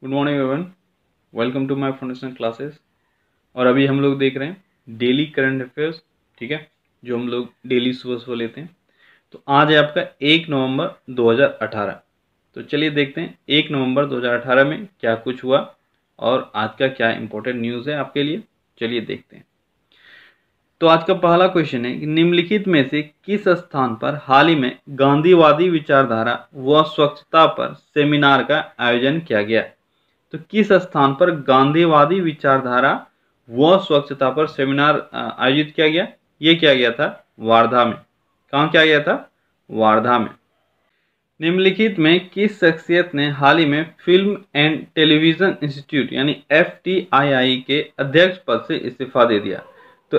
Good morning everyone, welcome to my foundation classes. और अभी हम लोग देख रहे हैं डेली करंट अफेयर्स, ठीक है, जो हम लोग डेली सुबह सुबह लेते हैं। तो आज है आपका 1 नवंबर 2018। तो चलिए देखते हैं 1 नवंबर 2018 में क्या कुछ हुआ और आज का क्या इंपॉर्टेंट न्यूज़ है आपके लिए। चलिए देखते हैं। तो आज का पहला क्वेश्चन है कि निम्नलिखित में से किस स्थान पर हाल ही में गांधीवादी विचारधारा व स्वच्छता पर सेमिनार का आयोजन किया गया। तो किस स्थान पर गांधीवादी विचारधारा व स्वच्छता पर सेमिनार आयोजित किया गया? ये किया गया था वार्धा में। कहाँ किया गया था? वार्धा में। निम्नलिखित में किस शख्सियत ने हाल ही में फिल्म एंड टेलीविजन इंस्टीट्यूट यानी FTII के अध्यक्ष पद से इस्तीफा दे दिया? तो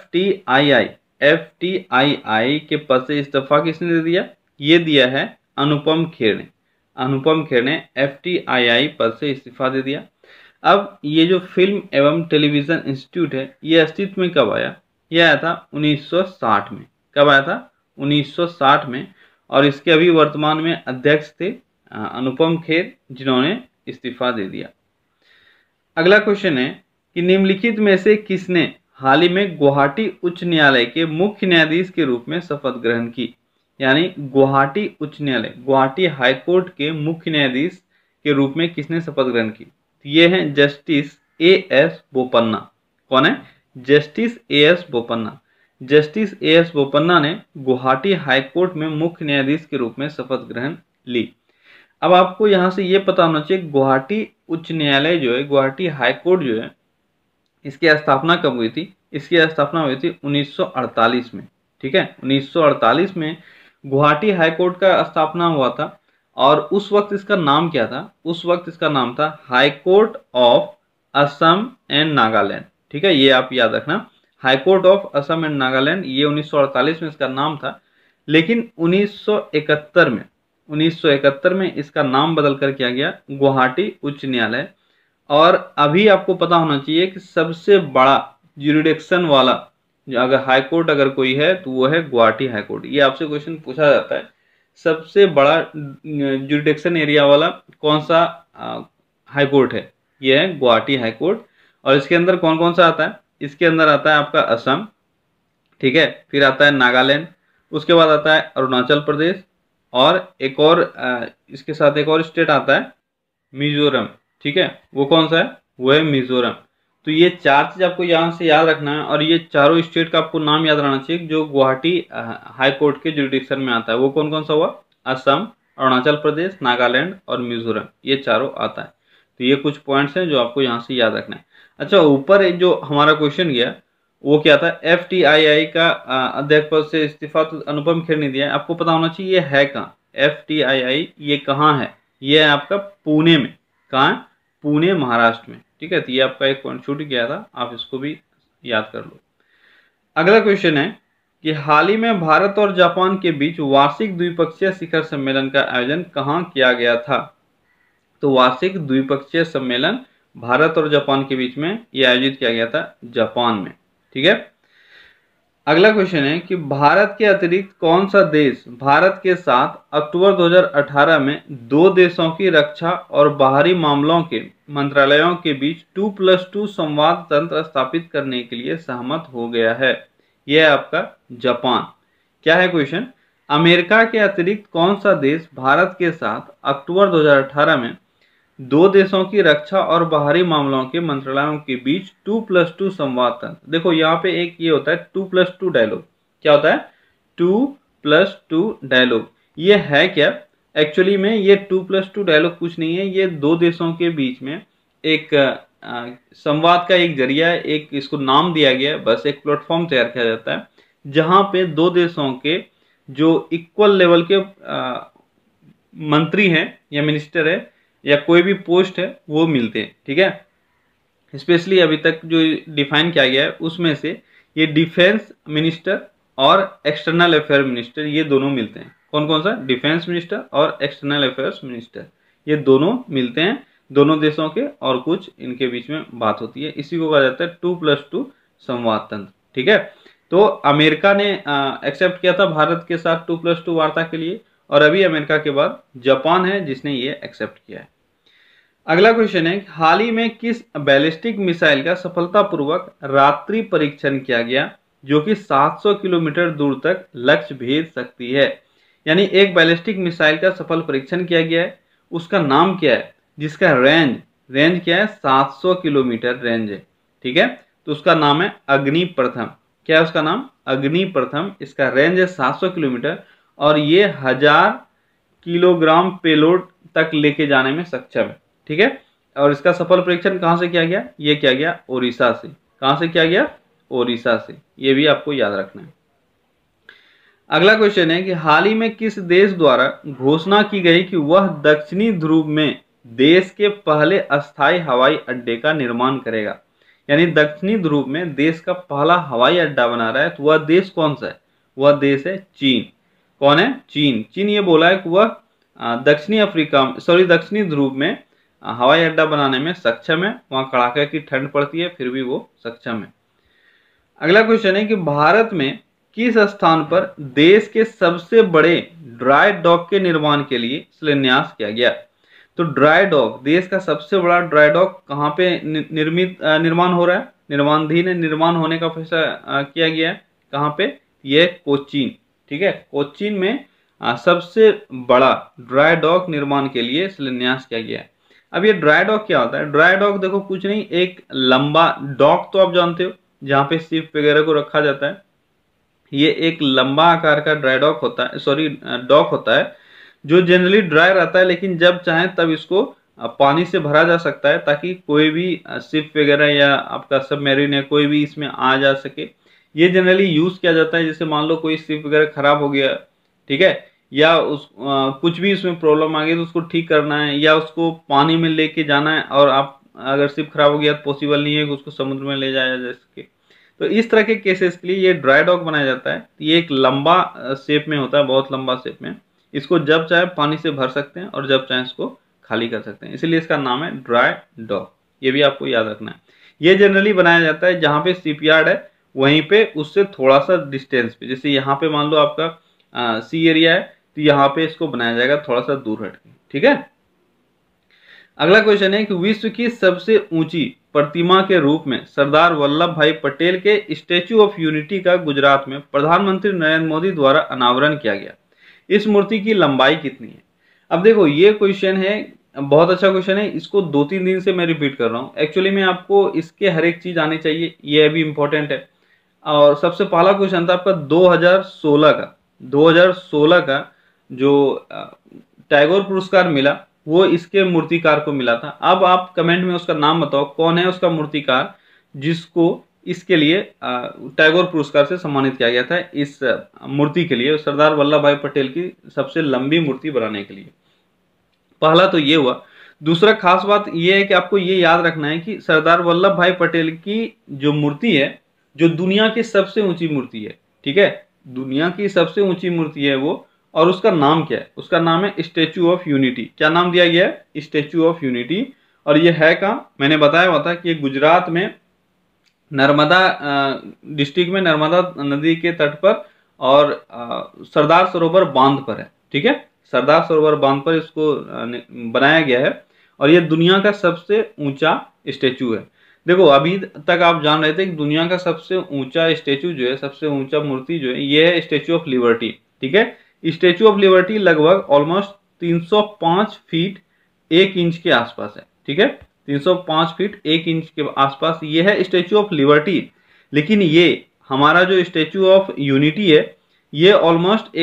FTII के पद से इस्तीफा किसने दे दिया? ये दिया है अनुपम खेर ने। अनुपम खेर ने FTII पद से इस्तीफा दे दिया। अब ये जो फिल्म एवं टेलीविजन इंस्टीट्यूट है, ये अस्तित्व में कब आया? यह आया था 1960 में। कब आया था? 1960 में। और इसके अभी वर्तमान में अध्यक्ष थे अनुपम खेर, जिन्होंने इस्तीफा दे दिया। अगला क्वेश्चन है कि निम्नलिखित में से किसने हाल ही में गुवाहाटी उच्च न्यायालय के मुख्य न्यायाधीश के रूप में शपथ ग्रहण की? यानी गुवाहाटी उच्च न्यायालय, गुवाहाटी हाई कोर्ट के मुख्य न्यायाधीश के रूप में किसने शपथ ग्रहण की? ये हैं जस्टिस AS बोपन्ना। कौन है? Justice AS Bopanna. Justice AS Bopanna ने गुवाहाटी हाई कोर्ट में मुख्य न्यायाधीश के रूप में शपथ ग्रहण ली। अब आपको यहाँ से ये पता होना चाहिए गुवाहाटी उच्च न्यायालय जो है, गुवाहाटी हाई कोर्ट जो है, इसकी स्थापना कब हुई थी? इसकी स्थापना हुई थी 1948 में। ठीक है, 1948 में गुवाहाटी हाई कोर्ट का स्थापना हुआ था। और उस वक्त इसका नाम क्या था? उस वक्त इसका नाम था high court of Assam and Nagaland. ठीक है, ये आप याद रखना, high court of Assam and Nagaland, ये 1948 में इसका नाम था। लेकिन 1971 में इसका नाम बदल कर किया गया गुवाहाटी उच्च न्यायालय। और अभी आपको पता होना चाहिए कि सबसे बड़ा ज्यूरिडिक्शन वाला अगर हाई कोर्ट अगर कोई है तो वो है गुवाहाटी हाई कोर्ट। ये आपसे क्वेश्चन पूछा जाता है, सबसे बड़ा ज्यूरिडिक्शन एरिया वाला कौन सा हाई कोर्ट है? ये है गुवाहाटी हाई कोर्ट। और इसके अंदर कौन कौन सा आता है? इसके अंदर आता है आपका असम, ठीक है, फिर आता है नागालैंड, उसके बाद आता है अरुणाचल प्रदेश, और एक और इसके साथ एक और स्टेट आता है मिजोरम। ठीक है, वो कौन सा है? वो है मिजोरम। तो ये चार चीज आपको यहाँ से याद रखना है। और ये चारों स्टेट का आपको नाम याद रहना चाहिए जो गुवाहाटी हाई कोर्ट के जुरिडिक्शन में आता है। वो कौन कौन सा हुआ? असम, अरुणाचल प्रदेश, नागालैंड और मिजोरम, ये चारों आता है। तो ये कुछ पॉइंट्स हैं जो आपको यहाँ से याद रखना है। अच्छा, ऊपर जो हमारा क्वेश्चन गया वो क्या था? FTII का अध्यक्ष पद से इस्तीफा तो अनुपम खेर ने दिया है। आपको पता होना चाहिए ये है कहाँ? FTII ये कहाँ है? ये है आपका पुणे में। कहाँ? पुणे, महाराष्ट्र में। ठीक है, तो ये आपका एक पॉइंट छूट गया था, आप इसको भी याद कर लो। अगला क्वेश्चन है कि हाल ही में भारत और जापान के बीच वार्षिक द्विपक्षीय शिखर सम्मेलन का आयोजन कहाँ किया गया था? तो वार्षिक द्विपक्षीय सम्मेलन भारत और जापान के बीच में यह आयोजित किया गया था जापान में। ठीक है। अगला क्वेश्चन है कि भारत के अतिरिक्त कौन सा देश भारत के साथ अक्टूबर 2018 में दो देशों की रक्षा और बाहरी मामलों के मंत्रालयों के बीच 2+2 संवाद तंत्र स्थापित करने के लिए सहमत हो गया है? यह है आपका जापान। क्या है क्वेश्चन? अमेरिका के अतिरिक्त कौन सा देश भारत के साथ अक्टूबर 2018 में दो देशों की रक्षा और बाहरी मामलों के मंत्रालयों के बीच 2+2 संवाद तंत्र? देखो यहाँ पे एक ये होता है 2+2 डायलॉग। क्या होता है? 2+2 डायलॉग। ये है क्या? एक्चुअली में ये 2+2 डायलॉग कुछ नहीं है, ये दो देशों के बीच में एक संवाद का एक जरिया है, एक इसको नाम दिया गया है, बस एक प्लेटफॉर्म तैयार किया जाता है जहां पे दो देशों के जो इक्वल लेवल के मंत्री हैं या मिनिस्टर है या कोई भी पोस्ट है वो मिलते हैं। ठीक है, स्पेशली अभी तक जो डिफाइन किया गया है उसमें से ये डिफेंस मिनिस्टर और एक्सटर्नल अफेयर मिनिस्टर, ये दोनों मिलते हैं। कौन कौन सा? डिफेंस मिनिस्टर और एक्सटर्नल अफेयर्स मिनिस्टर, ये दोनों मिलते हैं दोनों देशों के, और कुछ इनके बीच में बात होती है। इसी को कहा जाता है 2+2 संवाद तंत्र। ठीक है, तो अमेरिका ने एक्सेप्ट किया था भारत के साथ 2+2 वार्ता के लिए, और अभी अमेरिका के बाद जापान है जिसने ये एक्सेप्ट किया है। अगला क्वेश्चन है, हाल ही में किस बैलिस्टिक मिसाइल का सफलतापूर्वक रात्रि परीक्षण किया गया जो कि 700 किलोमीटर दूर तक लक्ष्य भेज सकती है। यानी एक बैलिस्टिक मिसाइल का सफल परीक्षण किया गया है, उसका नाम क्या है, जिसका रेंज क्या है, 700 किलोमीटर रेंज है। ठीक है, तो उसका नाम है अग्नि प्रथम। क्या है उसका नाम, अग्नि प्रथम। इसका रेंज है 700 किलोमीटर और ये 1000 किलोग्राम पेलोड तक लेके जाने में सक्षम है। ठीक है, और इसका सफल परीक्षण कहां से किया गया, ये किया गया ओडिशा से। कहां से किया गया, ओडिशा से। ये भी आपको याद रखना है। अगला क्वेश्चन है कि हाल ही में किस देश द्वारा घोषणा की गई कि वह दक्षिणी ध्रुव में देश के पहले अस्थायी हवाई अड्डे का निर्माण करेगा। यानी दक्षिणी ध्रुव में देश का पहला हवाई अड्डा बना रहा है, तो वह देश कौन सा है, वह देश है चीन। कौन है, चीन। चीन ये बोला है कि वह दक्षिणी ध्रुव में हवाई अड्डा बनाने में सक्षम है। वहां कड़ाके की ठंड पड़ती है, फिर भी वो सक्षम है। अगला क्वेश्चन है कि भारत में किस स्थान पर देश के सबसे बड़े ड्राई डॉक के निर्माण के लिए शिलान्यास किया गया। तो ड्राई डॉक, देश का सबसे बड़ा ड्राई डॉक कहाँ पे निर्माण हो रहा है, निर्माण होने का फैसला किया गया है। कहाँ पे, ये कोचीन। ठीक है, कोचीन में सबसे बड़ा ड्राई डॉक निर्माण के लिए शिलान्यास किया गया है। अब ये ड्राई डॉक क्या होता है, ड्राई डॉक देखो कुछ नहीं, एक लंबा डॉक तो आप जानते हो जहां पे शिप वगैरह को रखा जाता है। ये एक लंबा आकार का ड्राई डॉक होता है, डॉक होता है जो जनरली ड्राई रहता है, लेकिन जब चाहे तब इसको पानी से भरा जा सकता है ताकि कोई भी शिप वगैरह या आपका सबमरीन या कोई भी इसमें आ जा सके। ये जनरली यूज किया जाता है, जैसे मान लो कोई शिप वगैरह खराब हो गया, ठीक है, या कुछ भी उसमें प्रॉब्लम आ गई तो उसको ठीक करना है, या उसको पानी में लेके जाना है और आप अगर शिप खराब हो गया तो पॉसिबल नहीं है कि उसको समुद्र में ले जाया जा सके। तो इस तरह के केसेस के लिए ये ड्राई डॉक बनाया जाता है। ये एक लंबा शेप में होता है, बहुत लंबा शेप में। इसको जब चाहे पानी से भर सकते हैं और जब चाहे इसको खाली कर सकते हैं, इसीलिए इसका नाम है ड्राई डॉक। ये भी आपको याद रखना है। ये जनरली बनाया जाता है जहां पे शिपयार्ड है वहीं पे उससे थोड़ा सा डिस्टेंस पे, जैसे यहाँ पे मान लो आपका सी एरिया है तो यहाँ पे इसको बनाया जाएगा थोड़ा सा दूर हटके। ठीक है, अगला क्वेश्चन है कि विश्व की सबसे ऊंची प्रतिमा के रूप में सरदार वल्लभ भाई पटेल के स्टैच्यू ऑफ यूनिटी का गुजरात में प्रधानमंत्री नरेंद्र मोदी द्वारा अनावरण किया गया। इस मूर्ति की लंबाई कितनी है। अब देखो ये क्वेश्चन है, बहुत अच्छा क्वेश्चन है। इसको 2-3 दिन से मैं रिपीट कर रहा हूँ। एक्चुअली में आपको इसके हर एक चीज आनी चाहिए, ये भी इंपॉर्टेंट है। और सबसे पहला क्वेश्चन था आपका 2016 का जो टैगोर पुरस्कार मिला वो इसके मूर्तिकार को मिला था। अब आप कमेंट में उसका नाम बताओ, कौन है उसका मूर्तिकार जिसको इसके लिए टैगोर पुरस्कार से सम्मानित किया गया था। इस मूर्ति के लिए, सरदार वल्लभ भाई पटेल की सबसे लंबी मूर्ति बनाने के लिए। पहला तो ये हुआ। दूसरा खास बात यह है कि आपको ये याद रखना है कि सरदार वल्लभ भाई पटेल की जो मूर्ति है, जो दुनिया की सबसे ऊंची मूर्ति है, ठीक है, दुनिया की सबसे ऊंची मूर्ति है वो, और उसका नाम क्या है, उसका नाम है स्टैच्यू ऑफ यूनिटी। क्या नाम दिया गया है, स्टैच्यू ऑफ यूनिटी। और ये है कहाँ, मैंने बताया हुआ था कि ये गुजरात में नर्मदा डिस्ट्रिक्ट में नर्मदा नदी के तट पर और सरदार सरोवर बांध पर है। ठीक है, सरदार सरोवर बांध पर इसको बनाया गया है और ये दुनिया का सबसे ऊंचा स्टैच्यू है। देखो अभी तक आप जान रहे थे कि दुनिया का सबसे ऊंचा स्टैच्यू जो है, सबसे ऊंचा मूर्ति जो है, ये है स्टैच्यू ऑफ लिबर्टी। ठीक है, स्टैच्यू ऑफ लिबर्टी लगभग ऑलमोस्ट 305 फीट 1 इंच के आसपास है। ठीक है, 305 फीट 1 इंच के आसपास ये है स्टैच्यू ऑफ लिबर्टी। लेकिन ये हमारा जो स्टैच्यू ऑफ यूनिटी है ये ऑलमोस्ट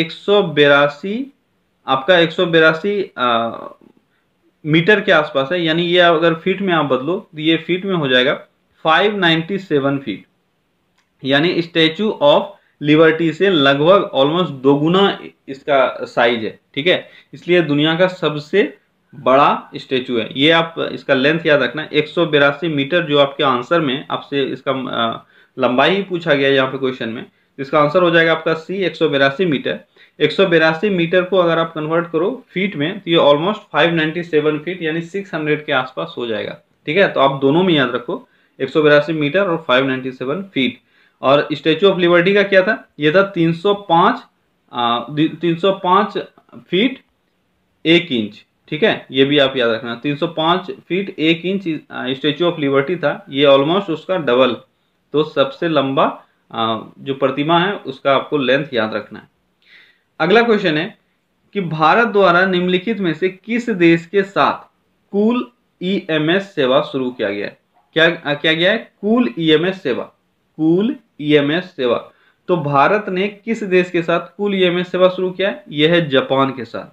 182 मीटर के आसपास है। यानी ये अगर फीट में आप बदलो तो ये फीट में हो जाएगा 597 फीट। यानी स्टैच्यू ऑफ लिबर्टी से लगभग ऑलमोस्ट 2 गुना इसका साइज है। ठीक है, इसलिए दुनिया का सबसे बड़ा स्टैच्यू है। ये आप इसका लेंथ याद रखना, 182 मीटर जो आपके आंसर में आपसे इसका लंबाई ही पूछा गया यहाँ पे क्वेश्चन में। इसका आंसर हो जाएगा आपका सी, 182 मीटर। 182 मीटर को अगर आप कन्वर्ट करो फीट में तो ये ऑलमोस्ट 597 फीट यानी 600 के आसपास हो जाएगा। ठीक है, तो आप दोनों में याद रखो 182 मीटर और 597 फीट। और स्टैच्यू ऑफ लिबर्टी का क्या था, ये था 305 फीट 1 इंच। ठीक है, ये भी आप याद रखना। 305 feet 1 inch statue of liberty था, ये ऑलमोस्ट उसका डबल। तो सबसे लंबा जो प्रतिमा है उसका आपको लेंथ याद रखना है। अगला क्वेश्चन है कि भारत द्वारा निम्नलिखित में से किस देश के साथ कूल ईएमएस सेवा शुरू किया गया है? क्या गया है? कूल ईएमएस सेवा, कूल ईएमएस सेवा। तो भारत ने किस देश के साथ कूल ईएमएस सेवा शुरू किया है? यह है जापान के साथ।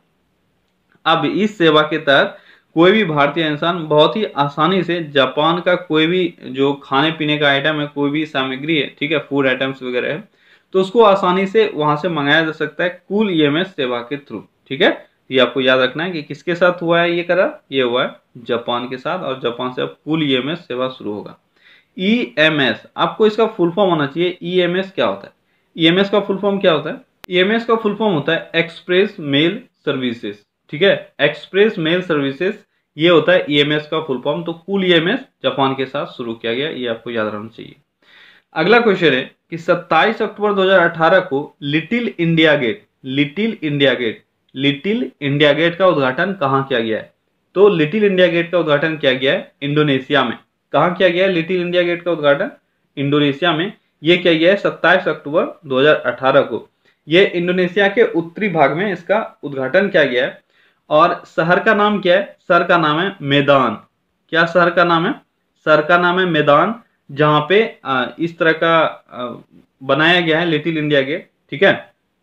अब इस सेवा के तहत कोई भी भारतीय इंसान बहुत ही आसानी से जापान का कोई भी जो खाने पीने का आइटम है, कोई भी सामग्री है, ठीक है, फूड आइटम्स वगैरह है, तो उसको आसानी से वहां से मंगाया जा सकता है कूल ईएमएस सेवा के थ्रू। ठीक है, ये आपको याद रखना है कि किसके साथ हुआ है ये करार? ये हुआ है जापान के साथ, और जापान से अब कूल ईएमएस सेवा शुरू होगा। ईएमएस, आपको इसका फुल फॉर्म होना चाहिए। ईएमएस क्या होता है? ईएमएस का फुल फॉर्म क्या होता है? ईएमएस का फुल फॉर्म होता है एक्सप्रेस मेल सर्विसेज। ठीक है, एक्सप्रेस मेल सर्विसेज, ये होता है ईएमएस का फुल फॉर्म। तो कूल ईएमएस जापान के साथ शुरू किया गया, ये आपको याद रखना चाहिए। अगला क्वेश्चन है कि 27 अक्टूबर 2018 को little India gate, little India gate, little India gate का उद्घाटन कहाँ किया गया है? तो लिटिल इंडिया गेट का उद्घाटन किया गया है इंडोनेशिया में। कहाँ किया गया है लिटिल इंडिया गेट का उद्घाटन? इंडोनेशिया में। यह किया गया है 27 अक्टूबर 2018 को। यह इंडोनेशिया के उत्तरी भाग में इसका उद्घाटन किया गया है। और शहर का नाम क्या है? शहर का नाम है मैदान। क्या शहर का नाम है? शहर का नाम है मैदान, जहां पे इस तरह का बनाया गया है लिटिल इंडिया गेट। ठीक है,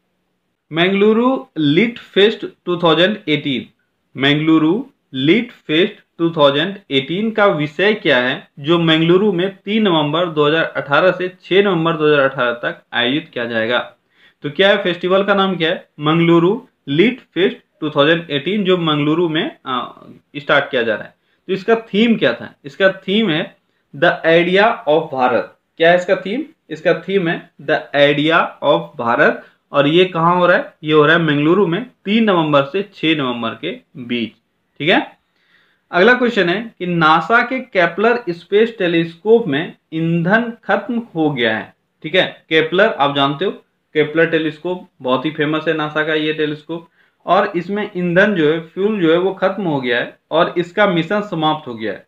Bengaluru lit fest 2018, Bengaluru lit fest 2018 का विषय क्या है जो बेंगलुरु में 3 नवंबर 2018 से 6 नवंबर 2018 तक आयोजित किया जाएगा? तो क्या है फेस्टिवल का नाम? क्या है? मंगलुरु लिट फेस्ट 2018, जो मंगलुरु में स्टार्ट किया जा रहा है। तो इसका थीम क्या था? इसका थीम है द आइडिया ऑफ भारत। क्या है इसका थीम? इसका थीम है द आइडिया ऑफ भारत। और ये कहाँ हो रहा है? ये हो रहा है बेंगलुरु में 3 नवंबर से 6 नवंबर के बीच। ठीक है, अगला क्वेश्चन है कि नासा के केपलर स्पेस टेलीस्कोप में ईंधन खत्म हो गया है। ठीक है, केपलर आप जानते हो, केपलर टेलीस्कोप बहुत ही फेमस है नासा का ये टेलीस्कोप। और इसमें ईंधन जो है, फ्यूल जो है वो खत्म हो गया है और इसका मिशन समाप्त हो गया है।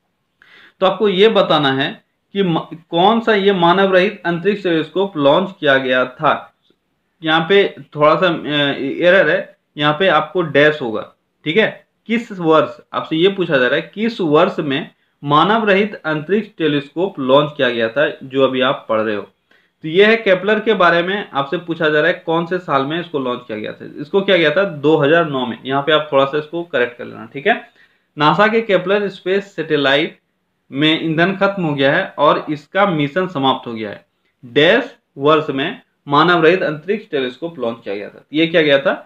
तो आपको ये बताना है कि कौन सा ये मानव रहित अंतरिक्ष टेलीस्कोप लॉन्च किया गया था। यहाँ पे थोड़ा सा एरर है, यहाँ पे आपको डैश होगा। ठीक है, किस वर्ष, आपसे ये पूछा जा रहा है किस वर्ष में मानव रहित अंतरिक्ष टेलीस्कोप लॉन्च किया गया था, जो अभी आप पढ़ रहे हो। तो ये है केपलर के बारे में आपसे पूछा जा रहा है कौन से साल में इसको लॉन्च किया गया था। इसको किया गया था 2009 में। यहाँ पे आप थोड़ा सा इसको करेक्ट कर लेना। ठीक है, नासा के केपलर स्पेस सैटेलाइट में ईंधन खत्म हो गया है और इसका मिशन समाप्त हो गया है। डैश वर्ष में मानव रहित अंतरिक्ष टेलीस्कोप लॉन्च किया गया था। ये किया गया था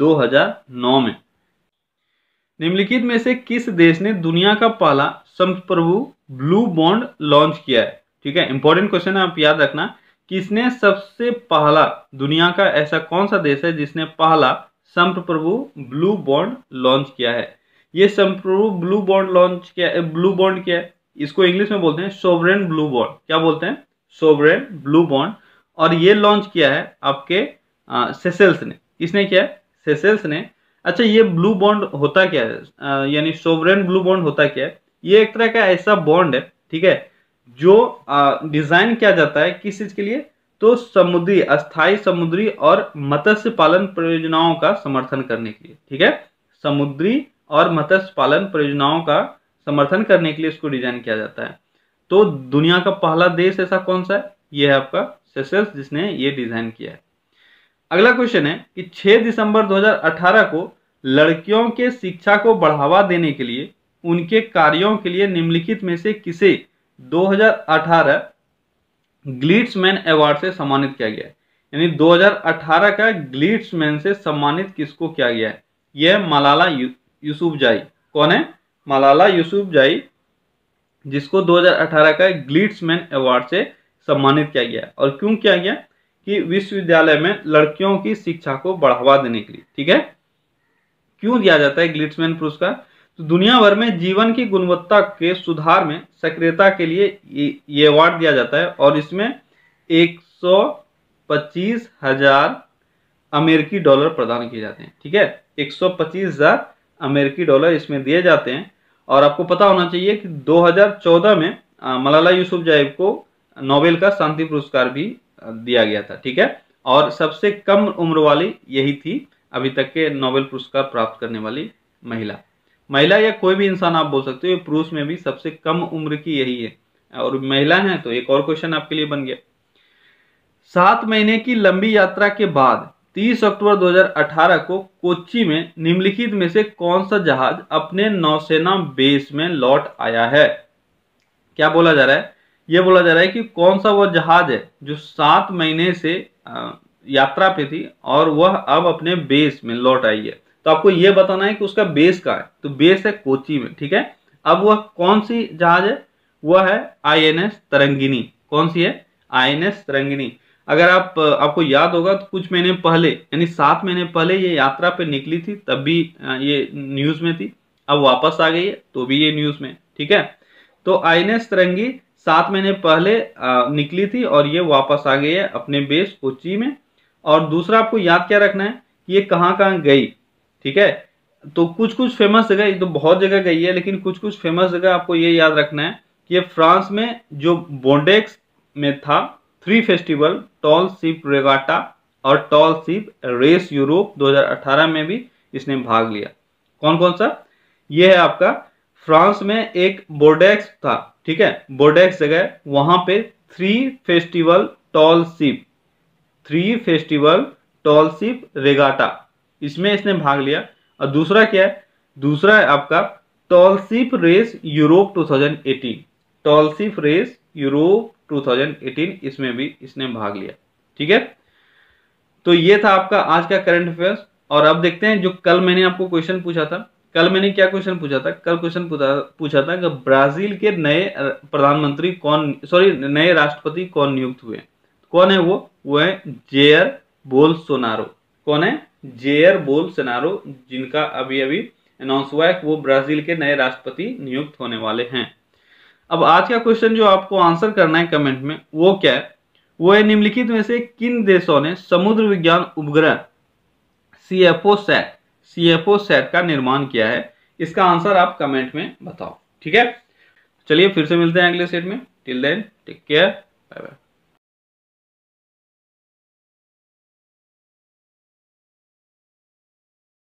2009 में। निम्नलिखित में से किस देश ने दुनिया का पहला संप्रभु ब्लू बॉन्ड लॉन्च किया है? ठीक है, इंपॉर्टेंट क्वेश्चन है, आप याद रखना। किसने सबसे पहला, दुनिया का ऐसा कौन सा देश है जिसने पहला संप्रभु ब्लू बॉन्ड लॉन्च किया है? ये संप्रभु ब्लू बॉन्ड लॉन्च किया है। ब्लू बॉन्ड क्या है? इसको इंग्लिश में बोलते हैं सोवरेन ब्लू बॉन्ड। क्या बोलते हैं? Sovereign blue bond. और ये लॉन्च किया है आपके सेशेल्स ने। किसने किया है? सेशेल्स ने। अच्छा, ये ब्लू बॉन्ड होता क्या है, यानी सोवरेन ब्लू बॉन्ड होता क्या है? ये एक तरह का ऐसा बॉन्ड है, ठीक है, जो डिजाइन किया जाता है किस चीज के लिए? तो समुद्री, अस्थायी समुद्री और मत्स्य पालन परियोजनाओं का समर्थन करने के लिए। ठीक है, समुद्री और मत्स्य पालन परियोजनाओं का समर्थन करने के लिए इसको डिजाइन किया जाता है। तो दुनिया का पहला देश ऐसा कौन सा है? ये है आपका सेशेल्स, जिसने ये डिजाइन किया है। अगला क्वेश्चन है कि 6 दिसंबर 2018 को लड़कियों के शिक्षा को बढ़ावा देने के लिए उनके कार्यों के लिए निम्नलिखित में से किसे 2018 ग्लिट्समैन अवार्ड से सम्मानित किया गया है? यानी 2018 का ग्लिट्समैन से सम्मानित किसको किया गया है? यह मलाला यूसुफजाई। कौन है? मलाला यूसुफजाई, जिसको 2018 का ग्लिट्समैन अवार्ड से सम्मानित किया गया। और क्यों किया गया? कि विश्वविद्यालय में लड़कियों की शिक्षा को बढ़ावा देने के लिए। ठीक है, क्यों दिया जाता है ग्लिट्समैन पुरस्कार? तो दुनिया भर में जीवन की गुणवत्ता के सुधार में सक्रियता के लिए ये अवार्ड दिया जाता है। और इसमें 125,000 अमेरिकी डॉलर प्रदान किए जाते हैं। ठीक है, 125,000 अमेरिकी डॉलर इसमें दिए जाते हैं। और आपको पता होना चाहिए कि 2014 में मलाला यूसुफजई को नोबेल का शांति पुरस्कार भी दिया गया था, ठीक है। और सबसे कम उम्र वाली यही थी अभी तक के नोबेल पुरस्कार प्राप्त करने वाली महिला या कोई भी इंसान आप बोल सकते हो, पुरुष में भी सबसे कम उम्र की यही है और महिला है। तो एक और क्वेश्चन आपके लिए बन गया। 7 महीने की लंबी यात्रा के बाद 30 अक्टूबर 2018 को कोच्चि में निम्नलिखित में से कौन सा जहाज अपने नौसेना बेस में लौट आया है? क्या बोला जा रहा है? यह बोला जा रहा है कि कौन सा वह जहाज है जो 7 महीने से यात्रा पे थी और वह अब अपने बेस में लौट आई है। तो आपको यह बताना है कि उसका बेस कहाँ है। तो बेस है कोच्चि में, ठीक है। अब वह कौन सी जहाज है? वह है INS तरंगिनी। कौन सी है? INS तरंगिनी। अगर आपको याद होगा तो कुछ महीने पहले यानी 7 महीने पहले ये यात्रा पे निकली थी, तब भी ये न्यूज में थी। अब वापस आ गई है तो भी ये न्यूज में, ठीक है। तो INS तरंगी 7 महीने पहले निकली थी और ये वापस आ गई है अपने बेस कोच्चि में। और दूसरा आपको याद क्या रखना है कि ये कहाँ कहाँ गई, ठीक है। तो कुछ कुछ फेमस जगह, ये तो बहुत जगह गई है, लेकिन कुछ कुछ फेमस जगह आपको ये याद रखना है कि ये फ्रांस में जो बोंडेक्स में था 3 फेस्टिवल, टॉल शिप रेगाटा और टॉल शिप रेस यूरोप 2018 में भी इसने भाग लिया। कौन कौन सा? ये है आपका फ्रांस में एक बोर्डेक्स था, ठीक है, बोर्डेक्स जगह, वहां पे 3 फेस्टिवल टॉल शिप रेगाटा, इसमें इसने भाग लिया। और दूसरा क्या है? दूसरा है आपका tall ship race Europe 2018, tall ship race Europe 2018, इसमें भी इसने भाग लिया, ठीक है। तो ये था आपका आज का करंट अफेयर्स। और अब देखते हैं जो कल मैंने आपको क्वेश्चन पूछा था। कल मैंने क्या क्वेश्चन पूछा था? कल क्वेश्चन पूछा था कि ब्राजील के नए प्रधानमंत्री कौन, नए राष्ट्रपति कौन नियुक्त हुए? कौन है वो है जेयर बोल्सोनारो। कौन है? जेयर बोल्सोनारो, जिनका अभी अभी अनाउंस हुआ है कि वो ब्राजील के नए राष्ट्रपति नियुक्त होने वाले हैं। अब आज का क्वेश्चन जो आपको आंसर करना है कमेंट में, वो क्या है? वो है निम्नलिखित में से किन देशों ने समुद्र विज्ञान उपग्रह CFO-SAT का निर्माण किया है? इसका आंसर आप कमेंट में बताओ, ठीक है। चलिए फिर से मिलते हैं अगले सेट में। Till then take care, bye bye.